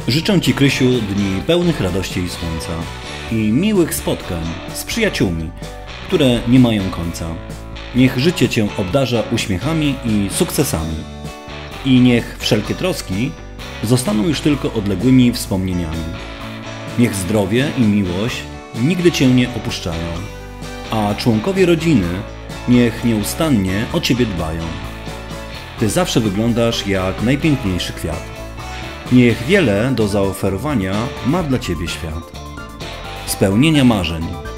Życzę Ci, Krysiu, dni pełnych radości i słońca i miłych spotkań z przyjaciółmi, które nie mają końca. Niech życie Cię obdarza uśmiechami i sukcesami. I niech wszelkie troski zostaną już tylko odległymi wspomnieniami. Niech zdrowie i miłość nigdy Cię nie opuszczają, a członkowie rodziny niech nieustannie o Ciebie dbają. Ty zawsze wyglądasz jak najpiękniejszy kwiat. Niech wiele do zaoferowania ma dla Ciebie świat. Spełnienia marzeń.